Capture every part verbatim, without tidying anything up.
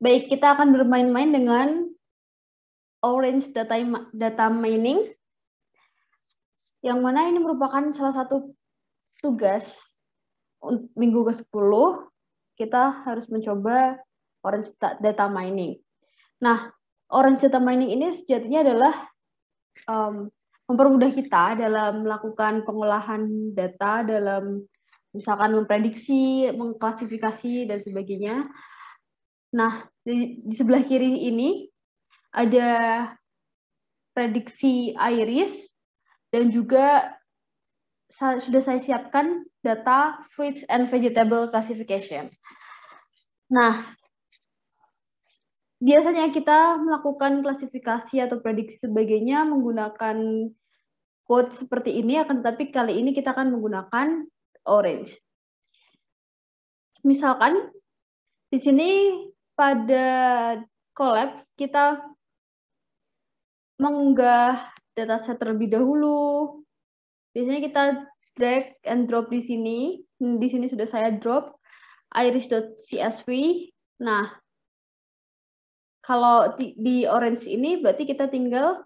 Baik, kita akan bermain-main dengan Orange Data, data Mining, yang mana ini merupakan salah satu tugas minggu ke sepuluh, kita harus mencoba Orange Data Mining. Nah, Orange Data Mining ini sejatinya adalah um, mempermudah kita dalam melakukan pengolahan data, dalam misalkan memprediksi, mengklasifikasi, dan sebagainya. Nah, di, di sebelah kiri ini ada prediksi iris, dan juga sudah saya siapkan data fruits and vegetable classification. Nah, biasanya kita melakukan klasifikasi atau prediksi sebagainya menggunakan code seperti ini, akan tetapi kali ini kita akan menggunakan Orange. Misalkan di sini pada Colab kita mengunggah dataset terlebih dahulu. Biasanya kita drag and drop di sini. Di sini sudah saya drop iris.csv. Nah, kalau di, di Orange ini berarti kita tinggal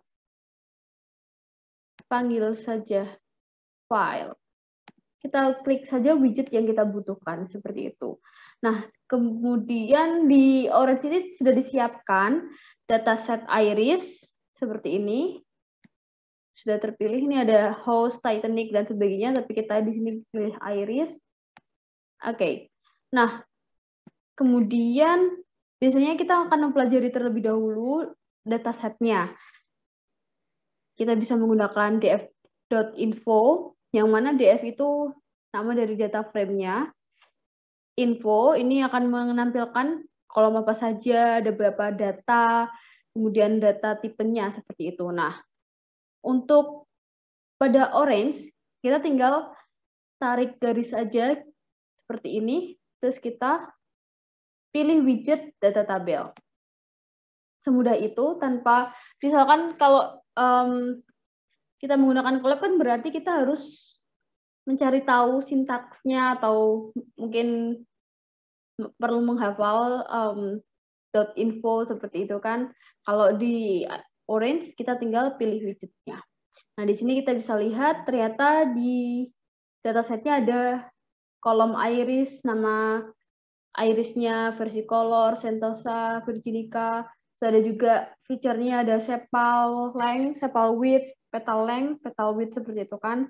panggil saja file. Kita klik saja widget yang kita butuhkan, seperti itu. Nah, kemudian di Orange ini sudah disiapkan dataset iris seperti ini. Sudah terpilih, ini ada host, Titanic, dan sebagainya, tapi kita di sini pilih iris. Oke, okay. Nah, kemudian biasanya kita akan mempelajari terlebih dahulu datasetnya. Kita bisa menggunakan df.info, yang mana df itu nama dari data frame-nya. Info ini akan menampilkan kolom apa saja, ada berapa data, kemudian data tipenya seperti itu. Nah, untuk pada Orange, kita tinggal tarik garis saja seperti ini, terus kita pilih widget data tabel. Semudah itu, tanpa, misalkan kalau um, kita menggunakan Colab kan berarti kita harus mencari tahu sintaksnya, atau mungkin perlu menghafal um, .info seperti itu kan. Kalau di Orange, kita tinggal pilih widgetnya. Nah, di sini kita bisa lihat ternyata di datasetnya ada kolom iris, nama irisnya, versicolor, Sentosa, Virginica. Terus ada juga feature-nya ada sepal length, sepal width, petal length, petal width seperti itu kan.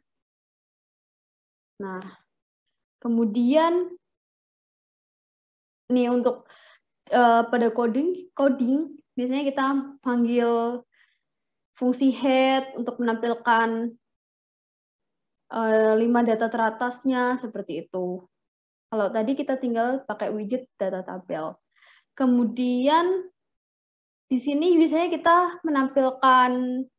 Nah, kemudian nih untuk uh, pada coding, coding biasanya kita panggil fungsi head untuk menampilkan uh, lima data teratasnya seperti itu. Kalau tadi kita tinggal pakai widget data tabel. Kemudian di sini biasanya kita menampilkan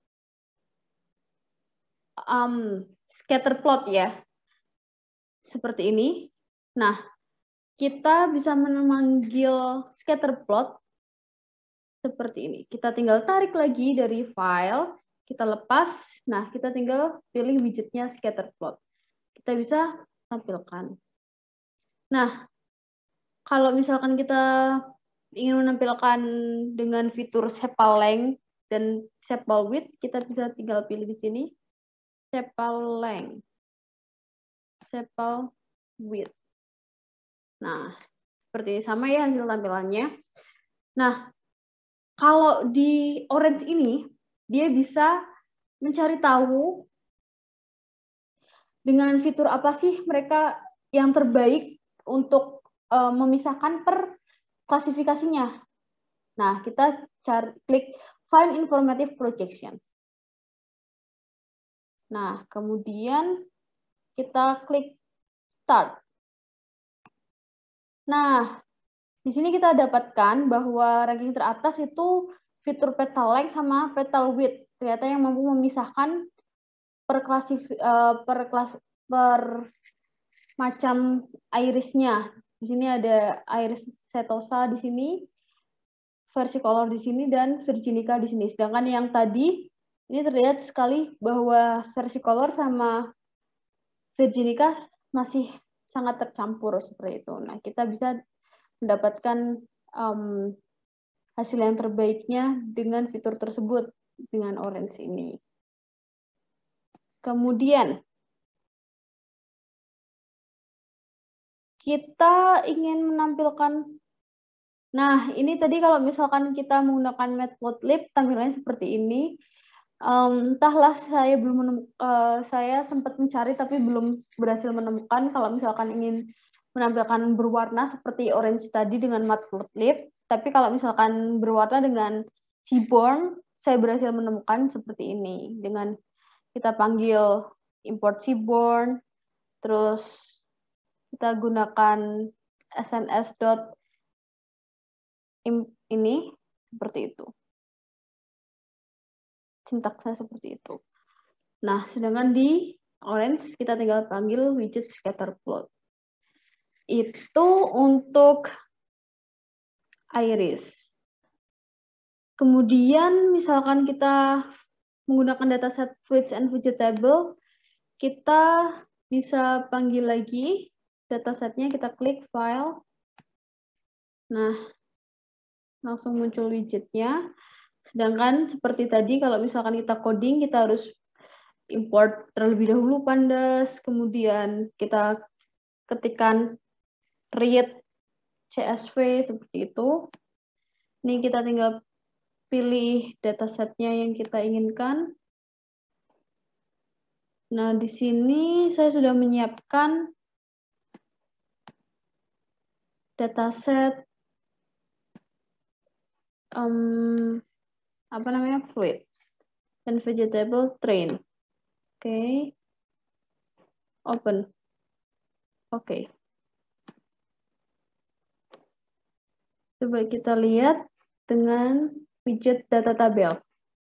um, scatter plot ya, seperti ini. Nah, kita bisa memanggil scatter plot seperti ini. Kita tinggal tarik lagi dari file, kita lepas. Nah, kita tinggal pilih widgetnya scatter plot. Kita bisa tampilkan. Nah, kalau misalkan kita ingin menampilkan dengan fitur sepal length dan sepal width, kita bisa tinggal pilih di sini sepal length, sepal width. Nah, seperti sama ya hasil tampilannya. Nah, kalau di Orange ini, dia bisa mencari tahu dengan fitur apa sih mereka yang terbaik untuk uh, memisahkan per klasifikasinya. Nah, kita cari, klik Find Informative Projections. Nah, kemudian kita klik Start. Nah, di sini kita dapatkan bahwa ranking teratas itu fitur petal length sama petal width. Ternyata yang mampu memisahkan per, klasif, uh, per, klas, per macam irisnya. Di sini ada iris setosa di sini, versicolor di sini, dan virginica di sini. Sedangkan yang tadi ini terlihat sekali bahwa versicolor sama virginica masih sangat tercampur seperti itu. Nah, kita bisa mendapatkan um, hasil yang terbaiknya dengan fitur tersebut dengan orange ini. Kemudian kita ingin menampilkan, nah ini tadi kalau misalkan kita menggunakan Matplotlib tampilannya seperti ini. Um, entahlah saya belum menemukan, uh, saya sempat mencari tapi belum berhasil menemukan kalau misalkan ingin menampilkan berwarna seperti orange tadi dengan Matplotlib. Tapi kalau misalkan berwarna dengan Seaborn, saya berhasil menemukan seperti ini dengan kita panggil import Seaborn, terus kita gunakan sns dot ini seperti itu. Sintaksnya seperti itu. Nah, sedangkan di orange kita tinggal panggil widget scatterplot. Itu untuk iris. Kemudian misalkan kita menggunakan dataset fruits and vegetable, kita bisa panggil lagi datasetnya, kita klik file. Nah, langsung muncul widgetnya. Sedangkan seperti tadi, kalau misalkan kita coding, kita harus import terlebih dahulu pandas, kemudian kita ketikkan read C S V seperti itu. Ini kita tinggal pilih datasetnya yang kita inginkan. Nah, di sini saya sudah menyiapkan dataset um, apa namanya fruit and vegetable train. Oke, okay. Open. Oke. Okay. Coba kita lihat dengan widget data tabel.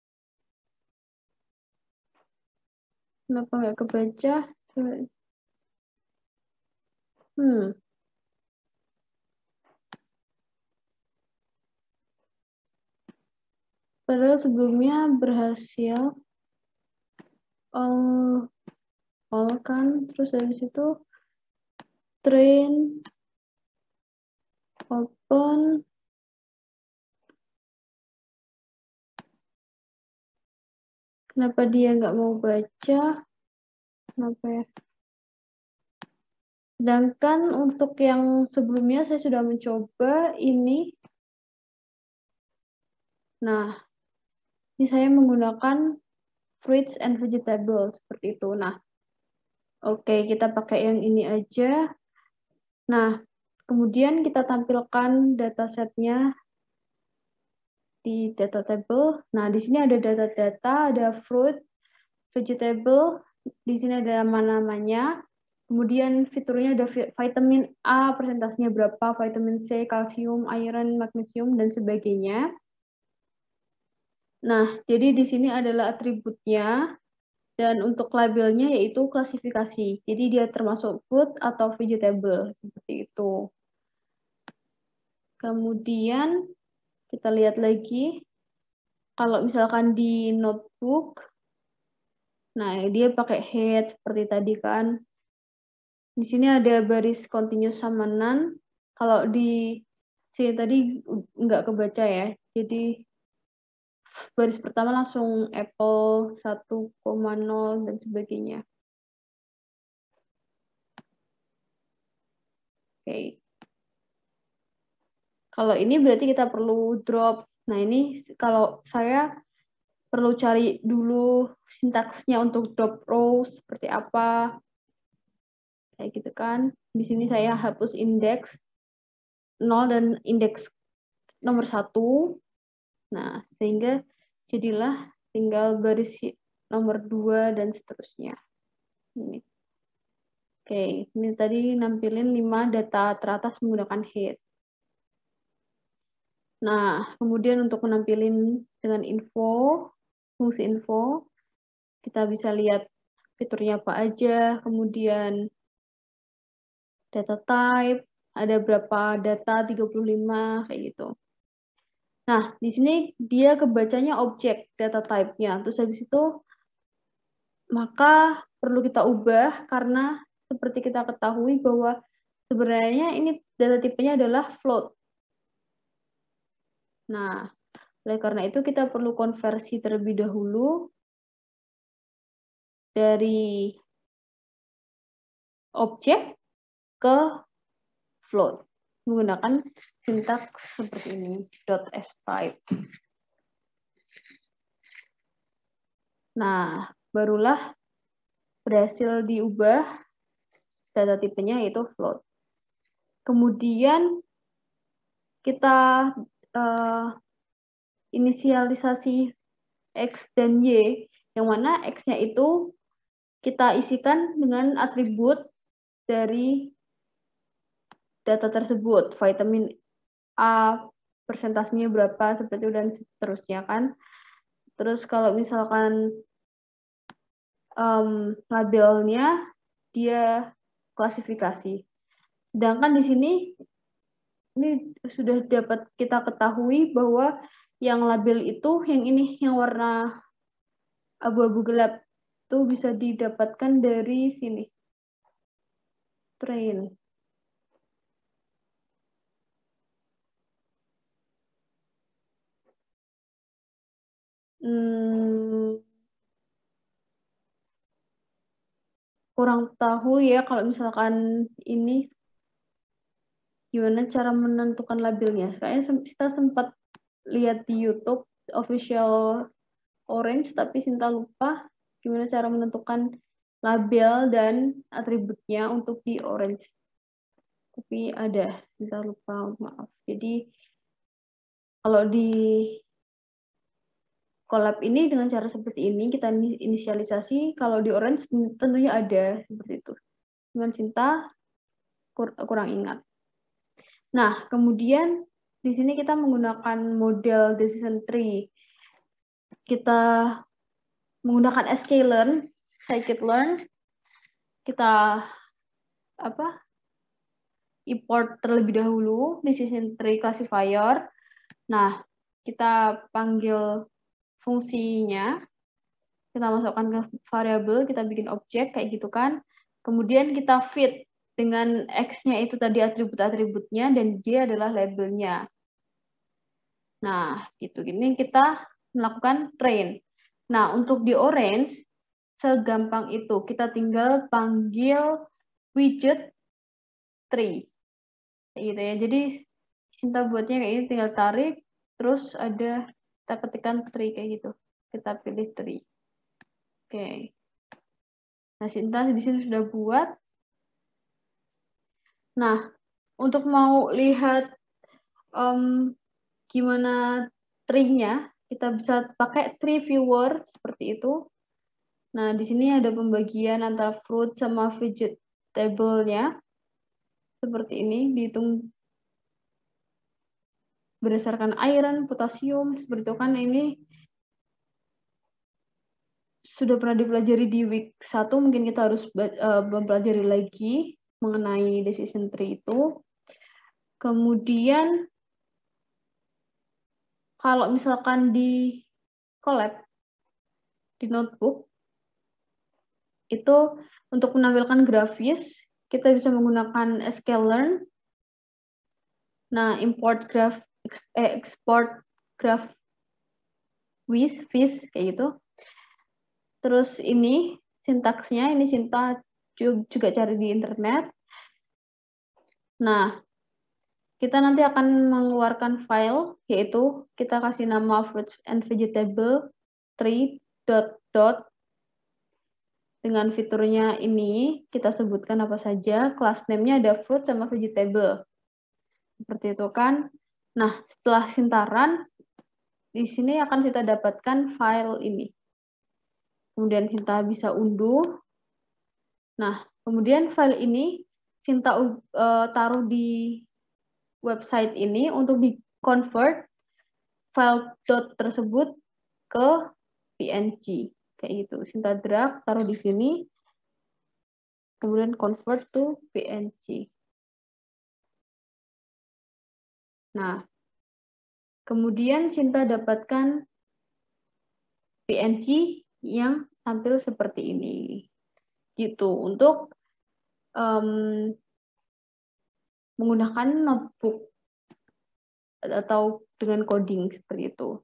Kenapa nggak kebaca? Hmm. Padahal sebelumnya berhasil. All, all kan, terus dari situ train, open, kenapa dia nggak mau baca? Kenapa ya? Sedangkan untuk yang sebelumnya saya sudah mencoba ini. Nah, ini saya menggunakan fruits and vegetables seperti itu. Nah, oke, okay, kita pakai yang ini aja. Nah, kemudian kita tampilkan datasetnya di data table. Nah, di sini ada data-data, ada fruit, vegetable, di sini ada nama-namanya. Kemudian fiturnya ada vitamin A, persentasenya berapa, vitamin C, kalsium, iron, magnesium, dan sebagainya. Nah, jadi di sini adalah atributnya, dan untuk labelnya yaitu klasifikasi. Jadi dia termasuk fruit atau vegetable, seperti itu. Kemudian kita lihat lagi, kalau misalkan di notebook, nah dia pakai head seperti tadi kan. Di sini ada baris continuous sama none. Kalau di sini tadi nggak kebaca ya, jadi baris pertama langsung Apple satu koma nol dan sebagainya. Oke. Okay. Kalau ini berarti kita perlu drop. Nah, ini kalau saya perlu cari dulu sintaksnya untuk drop row seperti apa. Kayak gitu kan. Di sini saya hapus indeks nol dan indeks nomor satu. Nah, sehingga jadilah tinggal baris nomor dua dan seterusnya. Ini. Oke, ini tadi nampilin lima data teratas menggunakan head. Nah, kemudian untuk menampilin dengan info, fungsi info, kita bisa lihat fiturnya apa aja, kemudian data type, ada berapa data, tiga puluh lima, kayak gitu. Nah, di sini dia kebacanya objek data type-nya. Terus habis itu, maka perlu kita ubah karena seperti kita ketahui bahwa sebenarnya ini data tipenya adalah float. Nah, oleh karena itu kita perlu konversi terlebih dahulu dari objek ke float menggunakan sintaks seperti ini, .type. Nah, barulah berhasil diubah data tipenya yaitu float. Kemudian kita uh, inisialisasi X dan Y, yang mana X-nya itu kita isikan dengan atribut dari data tersebut, vitamin A, persentasenya berapa, seperti itu, dan seterusnya kan. Terus kalau misalkan um, labelnya, dia klasifikasi. Sedangkan di sini, ini sudah dapat kita ketahui bahwa yang label itu, yang ini, yang warna abu-abu gelap, itu bisa didapatkan dari sini. Train. Hmm, kurang tahu ya kalau misalkan ini gimana cara menentukan labelnya. Kayaknya kita sempat lihat di YouTube official Orange, tapi Sinta lupa gimana cara menentukan label dan atributnya untuk di Orange. Tapi ada, Sinta lupa, maaf. Jadi kalau di Colab ini dengan cara seperti ini kita inisialisasi, kalau di Orange tentunya ada seperti itu. Dengan Sinta kur kurang ingat. Nah, kemudian di sini kita menggunakan model decision tree. Kita menggunakan sklearn, scikit-learn, kita apa? import terlebih dahulu decision tree classifier. Nah, kita panggil fungsinya, kita masukkan ke variabel, kita bikin objek kayak gitu kan. Kemudian kita feed dengan X-nya itu tadi atribut-atributnya dan Y adalah labelnya. Nah, gitu. Gini kita melakukan train. Nah, untuk di Orange, segampang itu. Kita tinggal panggil widget tree. Kayak gitu ya. Jadi, Sinta buatnya kayak ini, tinggal tarik, terus ada, kita ketikkan tree kayak gitu. Kita pilih tree. Oke. Nah, Sinta di sini sudah buat. Nah, untuk mau lihat um, gimana tree-nya, kita bisa pakai tree viewer seperti itu. Nah, di sini ada pembagian antara fruit sama vegetable-nya. Seperti ini, dihitung berdasarkan iron, potasium, seperti itu kan. Ini sudah pernah dipelajari di week satu, mungkin kita harus uh, mempelajari lagi mengenai decision tree itu. Kemudian, kalau misalkan di Colab, di notebook, itu untuk menampilkan grafis, kita bisa menggunakan sklearn. Nah, import graph, eh, export graph with fish kayak gitu. Terus ini sintaksnya, ini Sinta juga cari di internet. Nah, kita nanti akan mengeluarkan file, yaitu kita kasih nama fruits and vegetable tree dot dot. Dengan fiturnya ini, kita sebutkan apa saja. Class name-nya ada fruit sama vegetable. Seperti itu kan. Nah, setelah sintaran, di sini akan kita dapatkan file ini. Kemudian Sinta bisa unduh. Nah, kemudian file ini Sinta uh, taruh di website ini untuk di-convert file dot tersebut ke P N G. Kayak gitu. Sinta drag, taruh di sini. Kemudian convert to P N G. Nah, kemudian Sinta dapatkan P N G yang tampil seperti ini. Gitu. Untuk um, menggunakan notebook atau dengan coding seperti itu.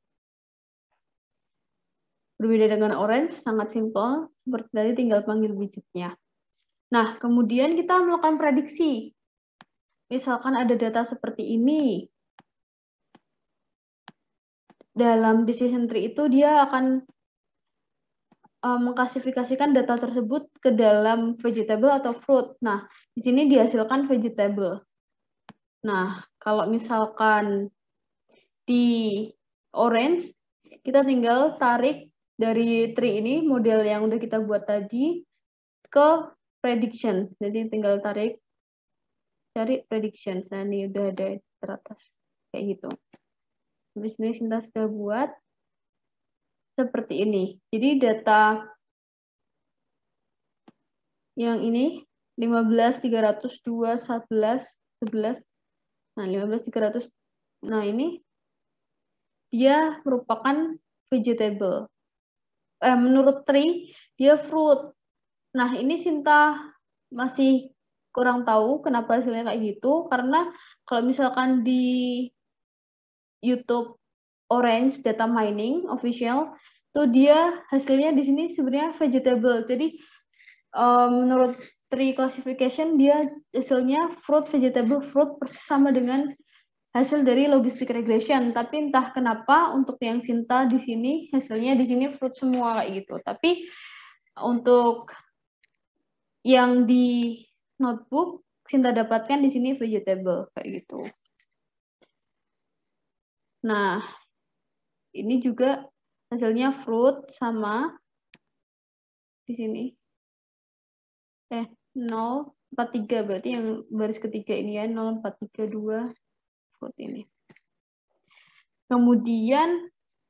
Berbeda dengan orange, sangat simpel, seperti tadi tinggal panggil widgetnya. Nah, kemudian kita melakukan prediksi. Misalkan ada data seperti ini. Dalam decision tree itu dia akan uh, mengklasifikasikan data tersebut ke dalam vegetable atau fruit. Nah, di sini dihasilkan vegetable. Nah, kalau misalkan di orange, kita tinggal tarik dari tree ini, model yang udah kita buat tadi, ke prediction. Jadi tinggal tarik, cari prediction. Nah, ini udah ada di teratas. Kayak gitu. Habis ini kita sudah buat seperti ini. Jadi data yang ini, lima belas, tiga ratus dua, sebelas, sebelas. Nah, lima belas, tiga ratus. Nah, ini dia merupakan vegetable. Eh, menurut tree, dia fruit. Nah, ini Sinta masih kurang tahu kenapa hasilnya kayak gitu, karena kalau misalkan di YouTube Orange Data Mining Official, tuh dia hasilnya di sini sebenarnya vegetable. Jadi, um, menurut tree classification, dia hasilnya fruit, vegetable, fruit, persis sama dengan hasil dari logistic regression, tapi entah kenapa untuk yang Sinta di sini hasilnya di sini fruit semua kayak gitu. Tapi untuk yang di notebook Sinta dapatkan di sini vegetable kayak gitu. Nah, ini juga hasilnya fruit sama di sini. Eh, nol empat tiga berarti yang baris ketiga ini ya, nol empat tiga dua fruit ini. Kemudian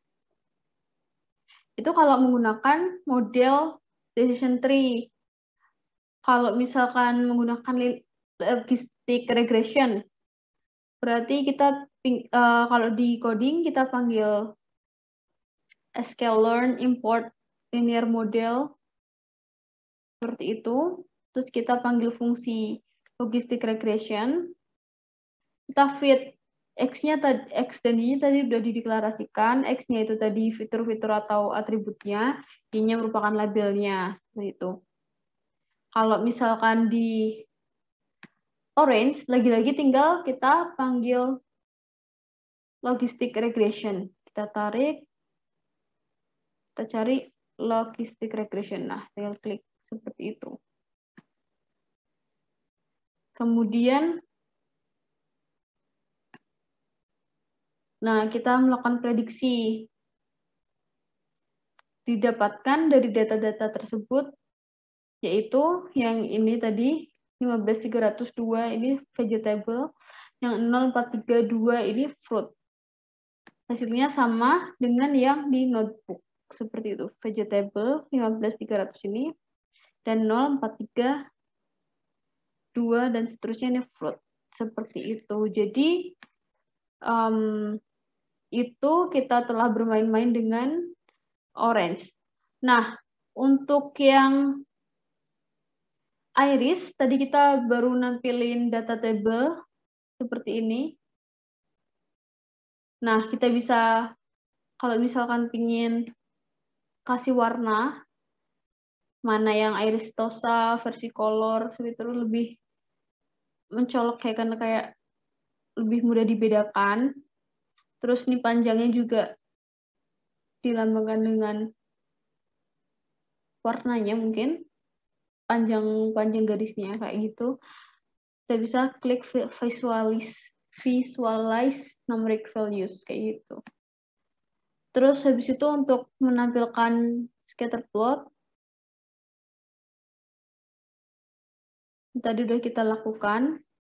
itu kalau menggunakan model decision tree. Kalau misalkan menggunakan logistic regression, berarti kita uh, kalau di coding kita panggil sklearn import linear model seperti itu. Terus kita panggil fungsi logistic regression. Kita feed X-nya tadi, X dan Y tadi sudah dideklarasikan. X-nya itu tadi fitur-fitur atau atributnya, Y-nya merupakan labelnya seperti itu. Kalau misalkan di Orange, lagi-lagi tinggal kita panggil logistic regression. Kita tarik, kita cari logistic regression. Nah, tinggal klik seperti itu. Kemudian, nah kita melakukan prediksi. Didapatkan dari data-data tersebut, yaitu yang ini tadi, lima belas tiga ratus dua ini vegetable, yang nol empat tiga dua ini fruit. Hasilnya sama dengan yang di notebook. Seperti itu, vegetable lima belas tiga ratus ini, dan nol empat tiga dua, dan seterusnya ini fruit. Seperti itu. Jadi, um, itu kita telah bermain-main dengan Orange. Nah, untuk yang Iris, tadi kita baru nampilin data table seperti ini. Nah, kita bisa, kalau misalkan pingin kasih warna, mana yang iristosa, versi color, seperti itu lebih mencolok kayak karena kayak lebih mudah dibedakan. Terus nih panjangnya juga dilambangkan dengan warnanya mungkin, panjang-panjang garisnya kayak gitu. Kita bisa klik visualize, visualize numeric values kayak gitu. Terus habis itu untuk menampilkan scatter plot, tadi udah kita lakukan.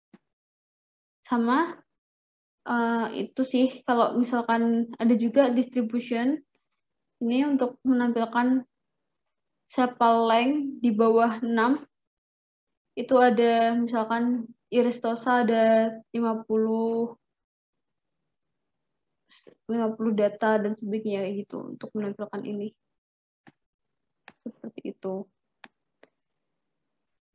Sama uh, itu sih, kalau misalkan ada juga distribution, ini untuk menampilkan sepal length di bawah enam, itu ada misalkan iristosa ada lima puluh data dan sebagainya kayak gitu untuk menampilkan ini. Seperti itu.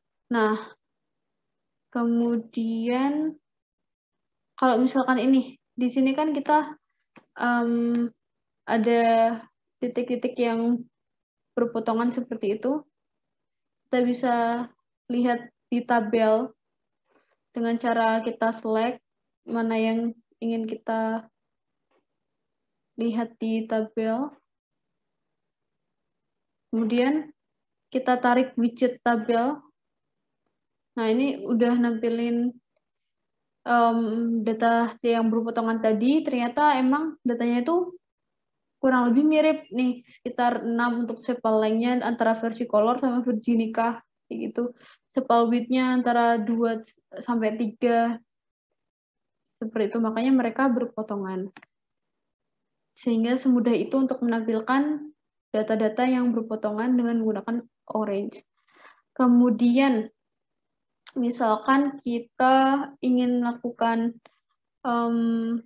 Nah, kemudian kalau misalkan ini di sini kan kita um, ada titik-titik yang berpotongan seperti itu. Kita bisa lihat di tabel dengan cara kita select mana yang ingin kita lihat di tabel. Kemudian kita tarik widget tabel. Nah, ini udah nampilin um, data yang berpotongan tadi. Ternyata emang datanya itu kurang lebih mirip nih, sekitar enam untuk sepal length-nya antara versicolor sama virginica kayak gitu. Sepal width-nya antara dua sampai tiga. Seperti itu, makanya mereka berpotongan. Sehingga semudah itu untuk menampilkan data-data yang berpotongan dengan menggunakan orange. Kemudian, misalkan kita ingin melakukan um,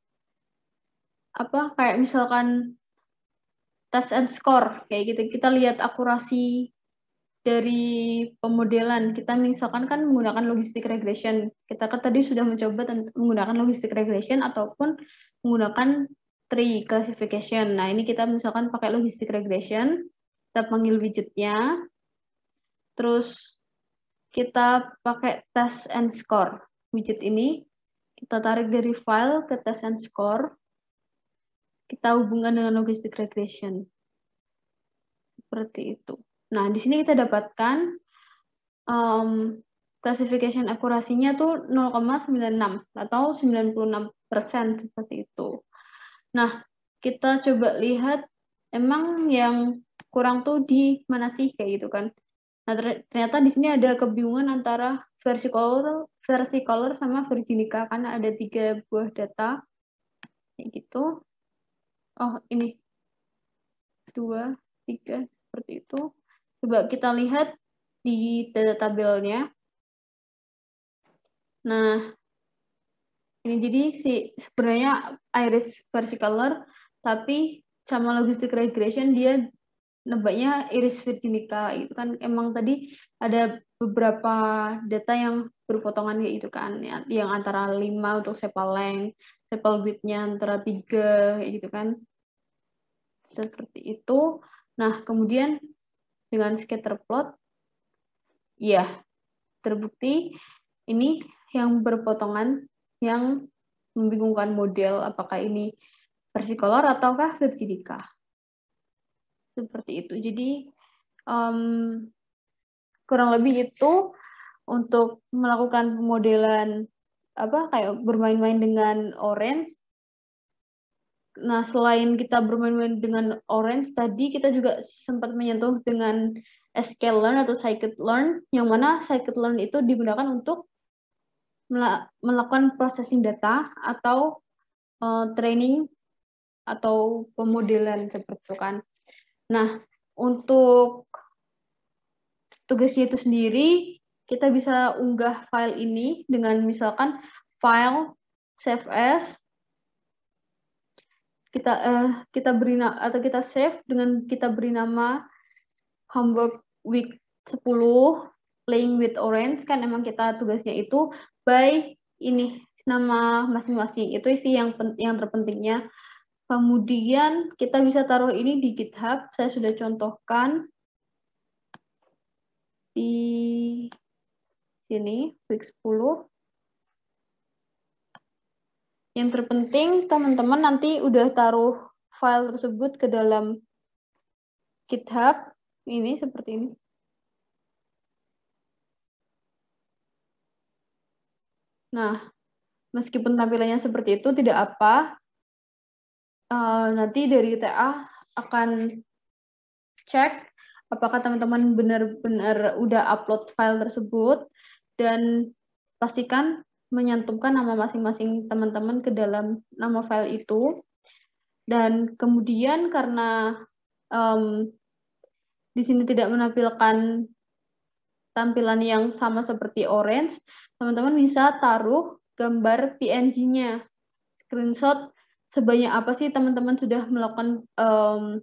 apa kayak misalkan test and score kayak gitu, kita lihat akurasi dari pemodelan. Kita misalkan kan menggunakan logistic regression. Kita kan tadi sudah mencoba menggunakan logistic regression ataupun menggunakan tree classification. Nah, ini kita misalkan pakai logistic regression, kita panggil widgetnya, terus kita pakai test and score. Widget ini kita tarik dari file ke test and score, kita hubungkan dengan logistic regression. Seperti itu. Nah, di sini kita dapatkan um, classification akurasinya tuh nol koma sembilan enam atau sembilan puluh enam persen seperti itu. Nah, kita coba lihat emang yang kurang tuh di mana sih kayak gitu kan. Nah, ternyata di sini ada kebingungan antara versicolor, versicolor sama virginica karena ada tiga buah data kayak gitu. Oh, ini dua, tiga, seperti itu. Coba kita lihat di data tabelnya. Nah, ini jadi si sebenarnya iris versicolor, tapi sama logistic regression dia nebaknya iris virginica. Itu kan emang tadi ada beberapa data yang berpotongan kayak gitu kan, yang antara lima untuk sepal length, sepal width-nya antara tiga kayak gitu kan. Seperti itu. Nah, kemudian dengan scatter plot, ya terbukti ini yang berpotongan yang membingungkan model, apakah ini versicolor ataukah virginica. Seperti itu. Jadi um, kurang lebih itu untuk melakukan pemodelan apa kayak bermain-main dengan orange. Nah, selain kita bermain-main dengan orange tadi, kita juga sempat menyentuh dengan sklearn atau scikit-learn, yang mana scikit-learn itu digunakan untuk melakukan processing data atau uh, training atau pemodelan seperti itu kan. Nah, untuk tugasnya itu sendiri, kita bisa unggah file ini dengan misalkan file save as, kita uh, kita beri atau kita save dengan kita beri nama homework week sepuluh playing with orange, kan emang kita tugasnya itu by ini nama masing-masing, itu isi yang yang terpentingnya. Kemudian kita bisa taruh ini di GitHub, saya sudah contohkan di sini week sepuluh. Yang terpenting teman-teman nanti udah taruh file tersebut ke dalam GitHub ini seperti ini. Nah, meskipun tampilannya seperti itu tidak apa, uh, nanti dari T A akan cek apakah teman-teman benar-benar udah upload file tersebut dan pastikan menyantumkan nama masing-masing teman-teman ke dalam nama file itu. Dan kemudian karena um, di sini tidak menampilkan tampilan yang sama seperti orange, teman-teman bisa taruh gambar P N G-nya, screenshot sebanyak apa sih teman-teman sudah melakukan um,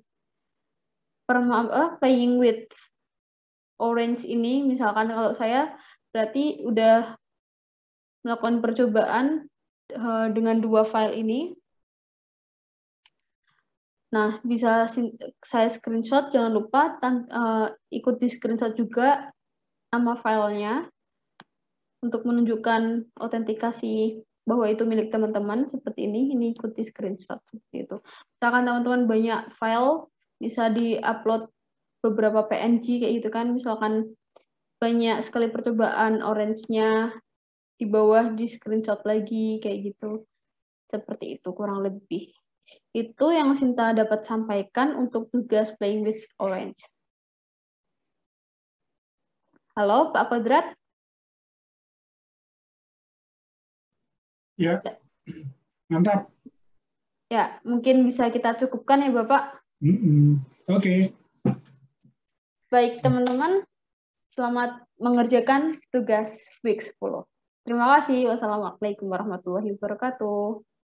playing with orange ini. Misalkan kalau saya berarti udah melakukan percobaan uh, dengan dua file ini. Nah, bisa saya screenshot, jangan lupa uh, ikut di screenshot juga nama filenya untuk menunjukkan autentikasi bahwa itu milik teman-teman seperti ini. Ini ikut di screenshot seperti itu. Misalkan teman-teman banyak file, bisa di-upload beberapa P N G kayak gitu kan, misalkan banyak sekali percobaan orange-nya di bawah di screenshot lagi kayak gitu. Seperti itu kurang lebih. Itu yang Sinta dapat sampaikan untuk tugas Playing with Orange. Halo, Pak Kodrat? Ya, mantap. Ya, mungkin bisa kita cukupkan ya, Bapak. Mm-mm. Oke. Okay. Baik, teman-teman. Selamat mengerjakan tugas week sepuluh. Terima kasih. Wassalamualaikum warahmatullahi wabarakatuh.